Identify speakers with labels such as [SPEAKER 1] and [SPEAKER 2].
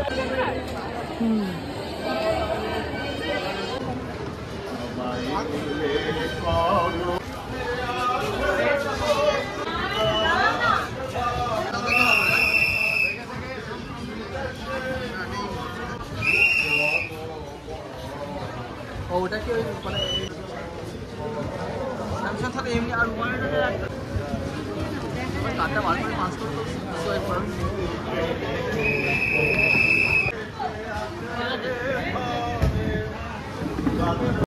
[SPEAKER 1] ওটা কি ওই মানে স্যামসাং থাকে এমনি আর মোবাইলটা রাখতে কার্ডটা বার করে পাস করতে সোয়াইপ করুন।